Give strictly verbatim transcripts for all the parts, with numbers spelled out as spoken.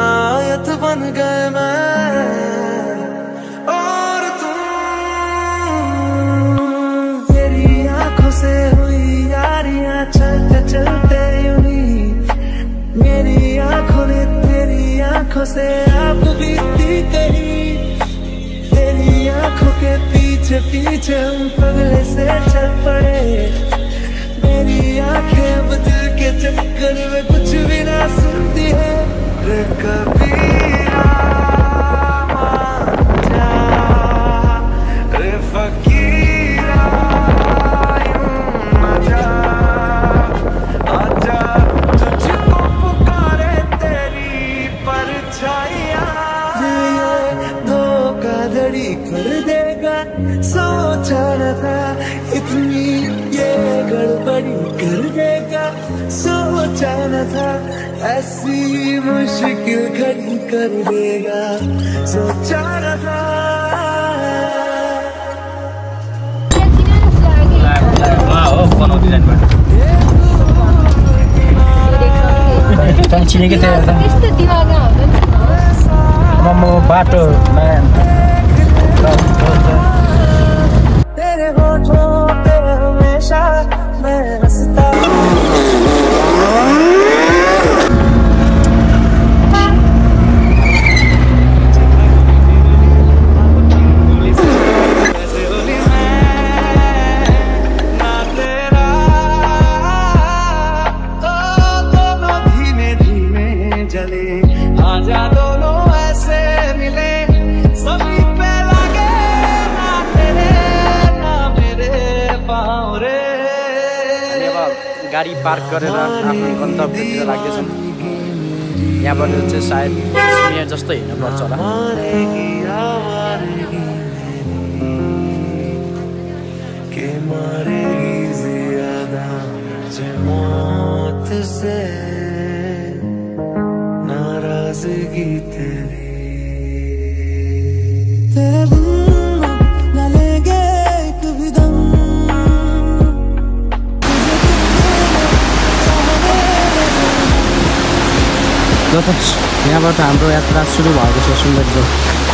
आयत बन गए मैं और तुम। तेरी आंखों से हुई यारियां चलते चलते यूं ही, मेरी आंखों ने तेरी आंखों से आप बीती कहीं। तेरी आंखों के पीछे पीछे हम पगले से चल पड़े। मेरी आंखें अब दिल के चक्कर में कुछ भी ना सुनती है। रे कबीरा मान जा, रे फकीरा यूं न जा, आजा तुझको पुकारे तेरी परछाइयां। ये धोखाधड़ी कर देगा सोचा न था, इतनी ये गड़बड़ी कर देगा सोचा न था। ऐसी मुश्किल घड़ी कर देगा सोचा न था। चिनेको थियो म बाटोमा तेरे होठों पे हमेशा मैं हंसता। गाडी पार्क गरेर आफ्नो गन्तव्यतिर लाग्दैछौँ। यहाँबाट चाहिँ सायद बिस मिनट जस्तो हिँड्नुपर्छ होला। नाराजगी तेरी यहाँबाट हाम्रो यात्रा सुरु भएको छ सुन्दरजोग।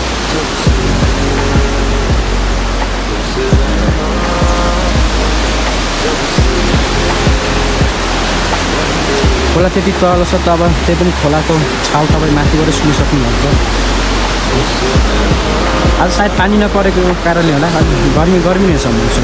खोला त्यति तल छ त अब त्यही पनि खोलाको छाउ तपाईँ माथिबाट सुन्न सक्नुहुन्छ। आज सायद पानी नपरेको कारणले होला गर्मी गर्मी नै छ मौसम।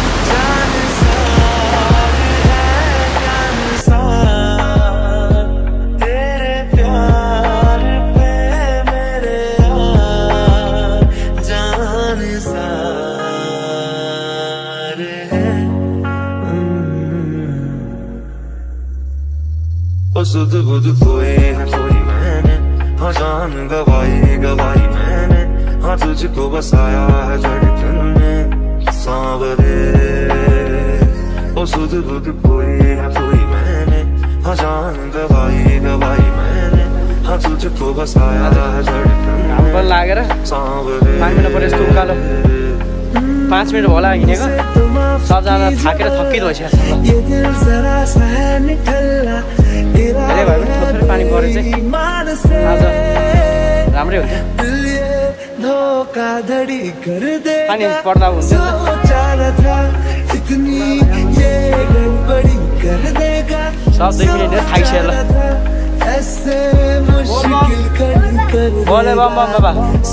सुध बुध खोए है कोई मैंने, हाँ जान गवाई गवाई मैंने, हाँ तुझको बसाया है धड़कन में सांवरे। ओ सुध बुध खोए है कोई मैंने, हाँ जान गवाई गवाई मैंने, हाँ तुझको बसाया है धड़कन में लागेर सांवरे। पाँच मिनट परे यस्तो उकालो पाँच मिनट होला हिँडेको सबजना थाकेर थकित भइसकेको छ। धेरै भयो भने थोरै पानी परे चाहिँ आज राम्रै हुन्छ। पानी पर्दा हुन्छ सब दुई मिनट थाकिसक्यो ल। बोले बम बम बाबा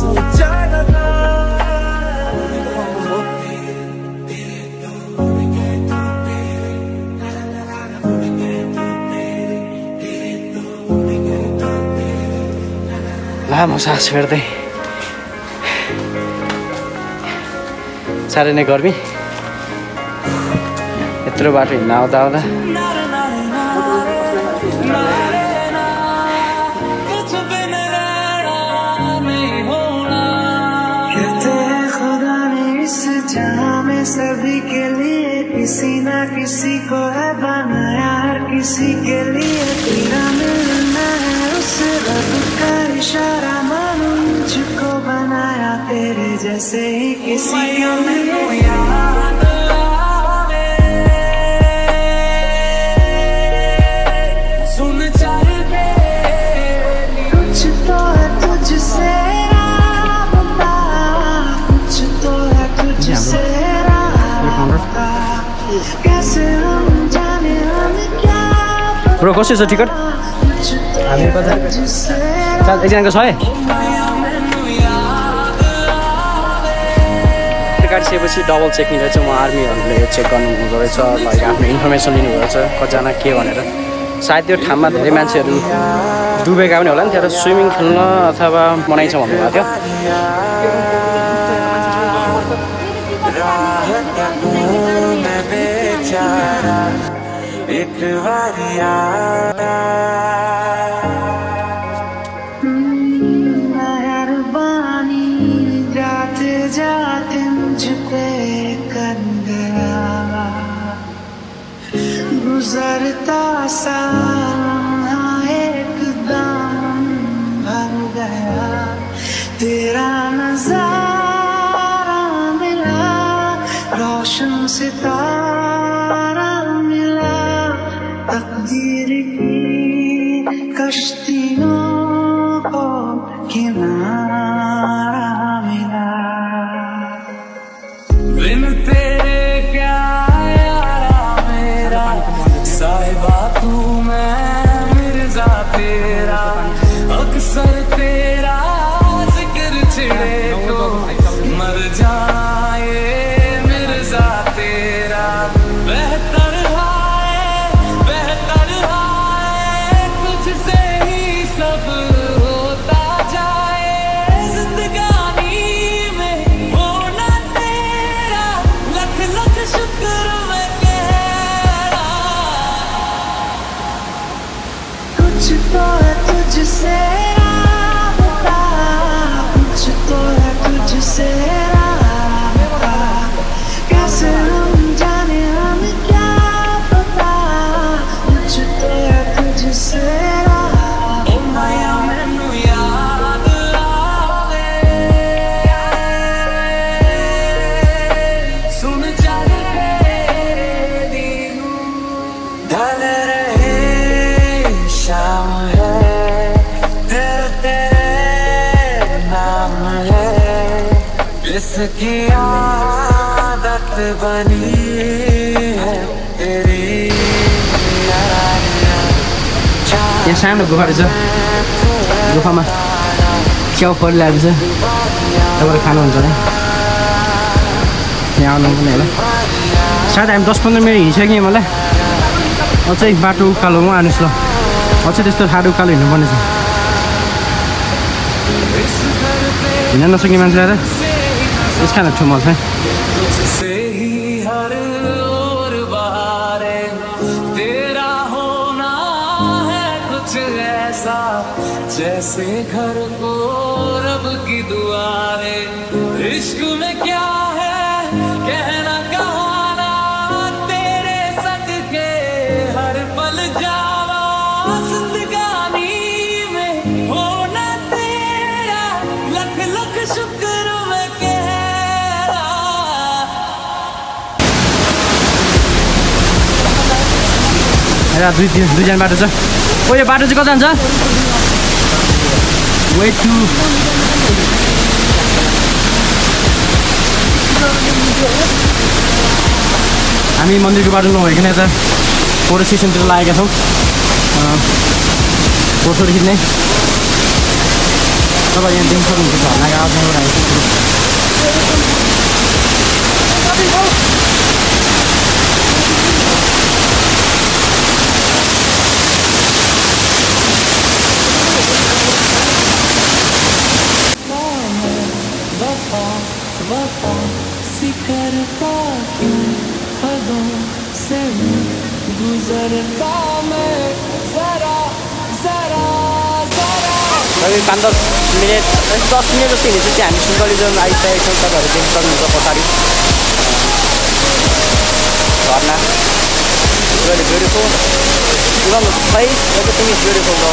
लामो सास फेर्दै साह्रै नै गर्मी। यत्रो बाटो हिँड्न आउँदा आउँदा सभी के लिए किसी ना किसी को है बनाया, हर किसी के लिए तेरा मिलना है उस रब का इशारा। मानो मुझको बनाया तेरे जैसे ही किसी को मिलो याद आवे। सुन चल के कुछ ब्रो कसो छ टिकट हामी कता चाल एकजनाको छ है काटिसकेपछि डबल चेकिङ रहेछ म आर्मीहरूले चेक गर्नु हुँदो रहेछ लाइक आफ्नो इन्फर्मेसन लिनु रहेछ कतिजना के भनेर सायद त्यो ठाउँमा धेरै मान्छेहरू डुबेका पनि होला नि त्यहाँ स्विमिङ खेल्न अथवा मनाइछ भन्नुभएको थियो गुजरता सा एकदम भर गया तेरा नजारा मिला रोशन सितारा मिला तकदीर की कश्तियों को किनारा मिला बिन तेरे क्या साहिबा तू मैं मिर्जा तेरा अक्सर तेरा जिक्र छिड़े तो मर जाए मिर्जा तेरा बेहतर है बेहतर है तुझसे ही सब होता जाए जिंदगानी में होना तेरा लख लख शुक्र कुछ तो है तुझसे राबता कुछ तो है तुझसे राबता कैसे हम जाने हम क्या पता कुछ तो है तुझसे राबता ओ माया मैनू याद आवे सुन चल तेरे दिनू ढल रहे शाम है तेरे तेरे नाम है इसकी आदत बनी है तेरी यहाँ सानो गुफा रहेछ गुफामा च्याउ परिरहेको छ तपाईँले खानुहुन्छ भने यहाँ आउनु पनि होला सायद हामी दस पन्ध्र मिनट हिँडिसक्यौँ मलाई अझै बाटो उकालोमा आउनुहोस् ल अझै त्यस्तो ठाडो उकालो हिँड्नुपर्ने छ हिँड्न नसक्ने मान्छे आएर यस खान ठुलो छ जैसे घर को रब की दुआरे इश्क में क्या है कहना कहाना तेरे सदके हर पल जावा जिंदगानी में होना तेरा लख लख शुक्र मैं कह रहा दुई दुईजना बाटो छ ओ यो बाटो चाहिँ कता जान्छ way to हामी मन्दिरको बाटो नभइकन यता फोटो सेसनतिर लागेका छौँ फोटोहरू खिच्ने तपाईँ यहाँ देख्न सक्नुहुन्छ झर्नाको आवाजबाट करता क्यों हदों से गुजरता मैं जरा जरा जरा करिब पाँच दस मिनट दस मिनट जस्तो हिँडेपछि हामी सिन्धुलीजोन आइसकेको छौँ तपाईँहरू देख्न सक्नुहुन्छ पछाडि झरना really beautiful even the place everything is beautiful though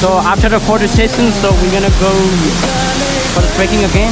So after the photo session, so we're gonna go for the trekking again.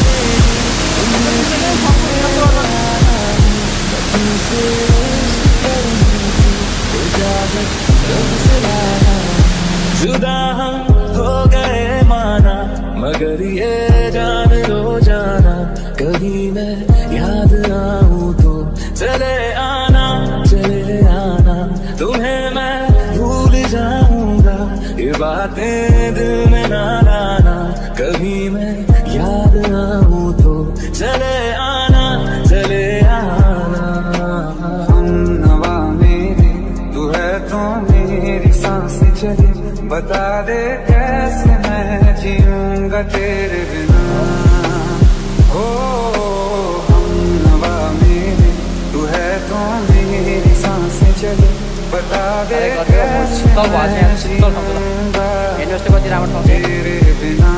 जुदा हम हो गए माना, मगर ये जान लो जाना, कभी मैं याद आऊं तो चले आना, चले आना, तुम्हें मैं भूल जाऊंगा, ये बातें दिल में ना लाना, कभी मैं याद आऊं तो चले आना, चले आना। हम नवा मेरे तू है तो मेरी सांसें चले, बता दे कैसे मैं जीऊंगा तेरे बिना। हो हम नवा मेरे तू है तो मेरी सांसें चले, बता दे कैसे मैं जीऊंगा तेरे बिना।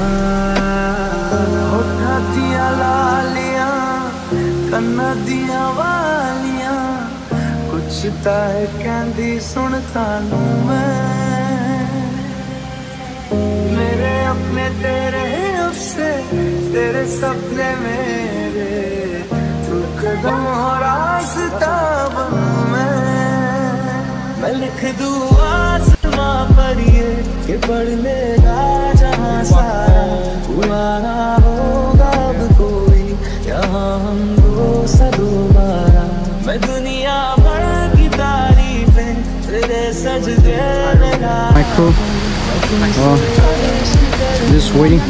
होठा दिया लालियां कन्ना दिया वालियां, कुछ ताए कहंदी सुन तानू मैं, मेरे अपने तेरे उससे तेरे सपने मेरे, तू कदम हो रास्ता बनूं मैं, मैं लिख दूं आसमां पर ये कि पढ़ लेगा जहां सारा, पुराना होगा अब कोई यहाँ हम दो सा दोबारा, मैं दुनिया भर की तारीफें तेरे सजदे लगा। Oh, just waiting.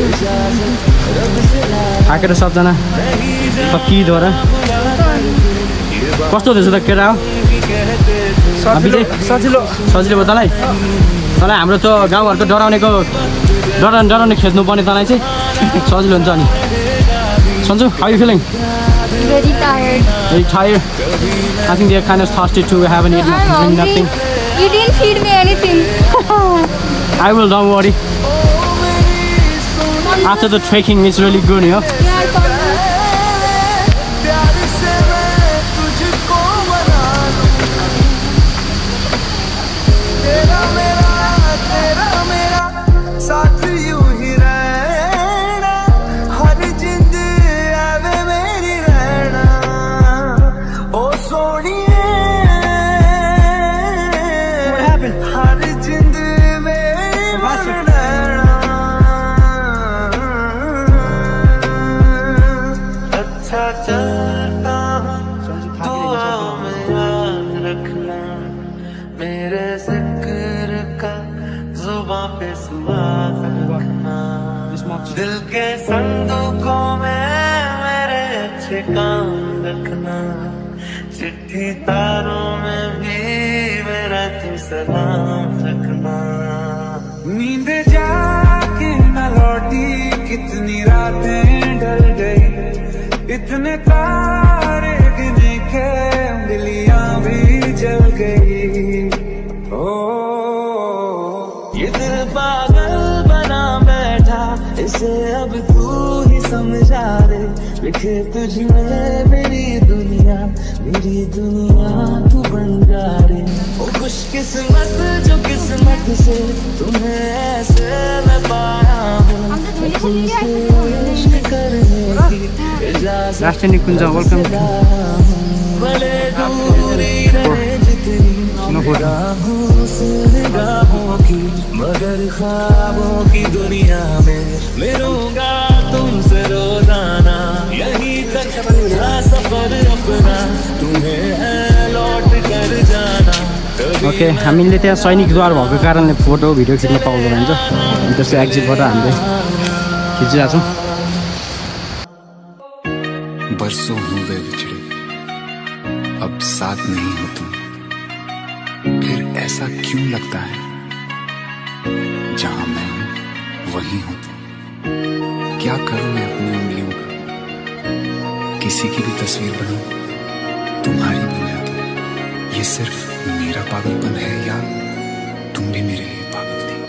थाकेर सबजना पक्कीद्वारा कस्तो हुँदैछ त केटा हो? सजिलो सजिलो सजिलो भयो तँलाई? तँलाई हाम्रो त गाउँघरको डराउनेको डराउने डराउने खेद्नु पर्ने तँलाई चाहिँ सजिलो हुन्छ नि। Sanju, how you feeling? Very tired. Very tired? I think they're kind of thirsty too. We haven't eaten I'm nothing. You didn't feed me anything. I will, don't worry. After the trekking, it's really good, you know? Yeah, I found that. दिल के संदूकों में मेरे अच्छे काम रखना, चिट्ठी तारों में भी मेरा तू सलाम रखना। नींद जाके न लौटी कितनी रातें ढल गई, इतने तारे गिने के उंगलियां भी जल गई। ओ ये दिल पागल बना बैठा, इसे अब तू ही समझा रे, लिखे तुझ में मेरी दुनिया, मेरी दुनिया तू बन जा रे। ओ खुशकिस्मत जो किस्मत से तुम्हें ऐसे मैं पाया हूँ, तुमसे करने की इजाजत राष्ट्रीय कुंज वेलकम भले दूरी रहे जितनी निगाहों से निगाहों की, मगर ख्वाबों की दुनिया में मिलूंगा तुमसे रोजाना, यही तक पूरा सफर अपना तुम्हें है लौट कर जाना। ओके, हामीले त्यहाँ सैनिकद्वार भएको कारणले फोटो भिडियो खिच्न पाउँदैन हुन्छ, त्यसको एक्जिटबाट हामीले खिचिरहेको छौँ। बरसों हो गए बिछड़े, अब साथ नहीं हो तुम, फिर ऐसा क्यों लगता है जहां मैं हूं वहीं हो तुम। क्या करूं मैं अपनी उंगलियों का, किसी की भी तस्वीर बनाऊं तुम्हारी बना दो। ये सिर्फ मेरा पागलपन है या तुम भी मेरे लिए पागल थी?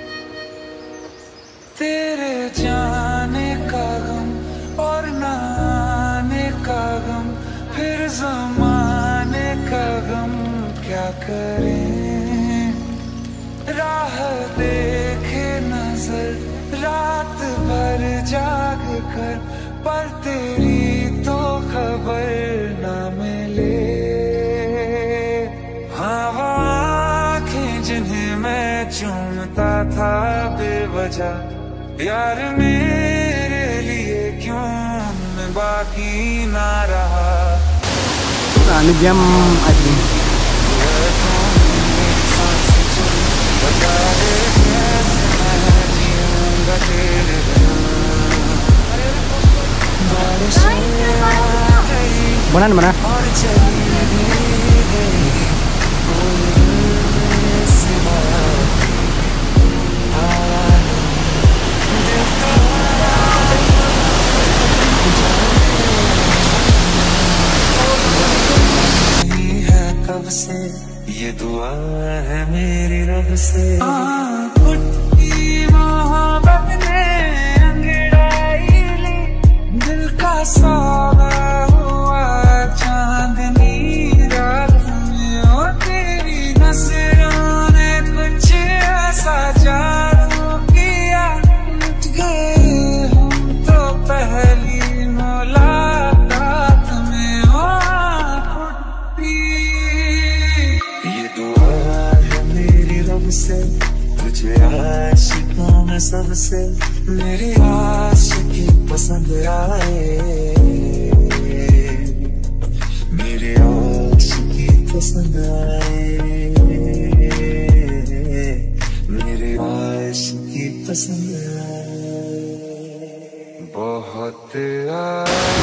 तेरे जाने का गम और ना आने का गम, फिर ज़माने का गम क्या करें, राह देख जाग कर, पर तेरी तो खबर ना मिले। हाँ वो आँखें जिन्हें मैं चूमता था बेवजह, यार मेरे लिए क्यों मैं बाकी ना रहा। हामी बिहाम आइपुग्यौँ। बना न बना कब से ये दुआ है मेरी रब से। मोहब्बत ने अंगड़ाई ली, दिल का सौदा हुआ चांदनी रात में। ओ तेरी नजरों ने कुछ ऐसा जादू किया, मिट गए हम तो पहली मुलाकात में। ओ ये दुआ है मेरी रब से, तुझे आशिकों में सबसे मेरी आशिकी पसंद आए, मेरी आशिकी पसंद आए, मेरी आशिकी पसंद आए, बहुत आए।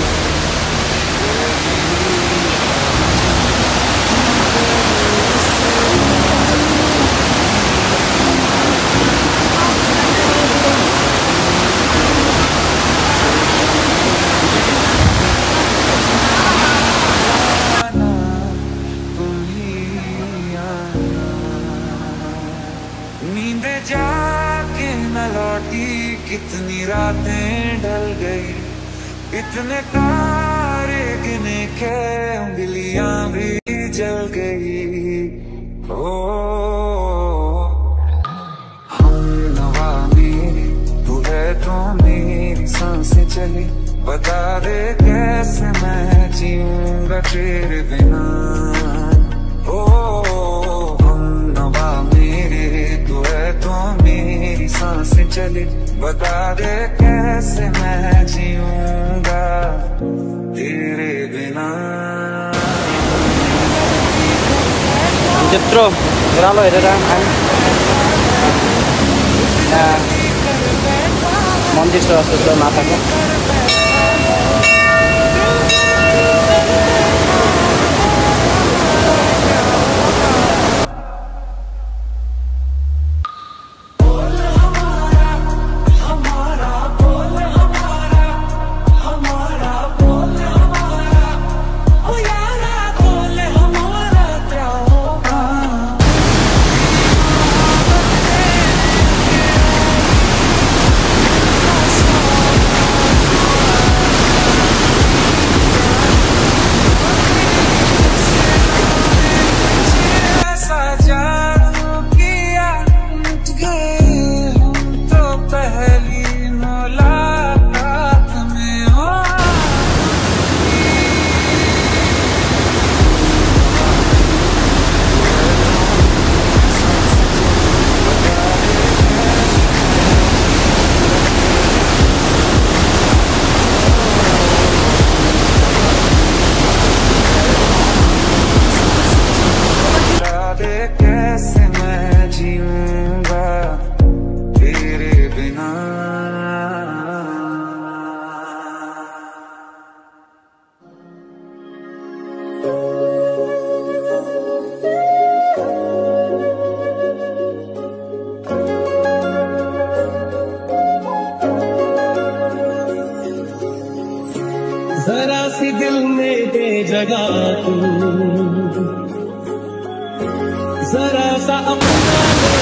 जाके न लौटी कितनी रातें ढल गई, इतने तारे गिने के उंगलियां भी जल गई। ओ हम नवा मेरी तू है तो मेरी सांसें चली, बता दे कैसे मैं जीऊंगा तेरे बिना। ओ हम नवा मेरे तू है तो मेरी सांसें चली, बता दे कैसे मैं जीऊंगा तेरे बिना। त्यत्रो राम्रो हेरेर आयौँ। मन्दिर छ जस्तो छ माताको। जरा सी दिल में दे जगह तू, जरा सा अपना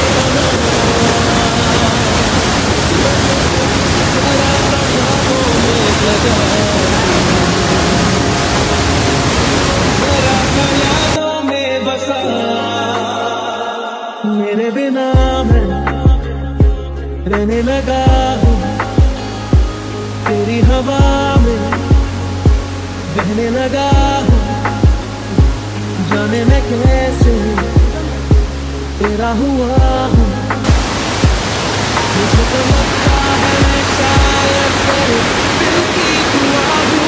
जरा सा ख्वाबों में जगह, जरा सा यादों में बसा, मेरे बिना मैं रहने लगा हूँ तेरी हवा में बहने लगा हूँ, जाने मैं कैसे तेरा हुआ हूँ। मुझे तो लगता है मैं शायद तेरे दिल की दुआ हूँ।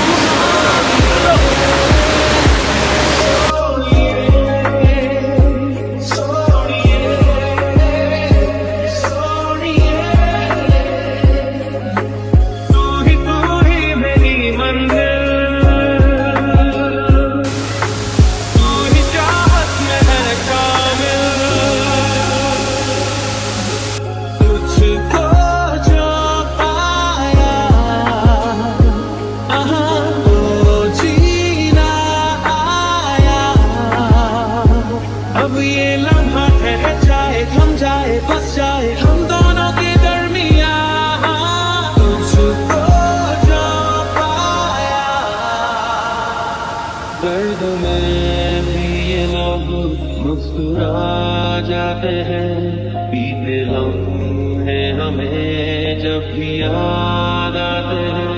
अब ये लम्हा ठहर जाए, थम जाए, बस जाए हम दोनों के दरमिया, तुझको जो पाया। दर्द में भी ये लोग मुस्कुरा जाते हैं, बीते लम्हे हमें जब भी याद आते हैं।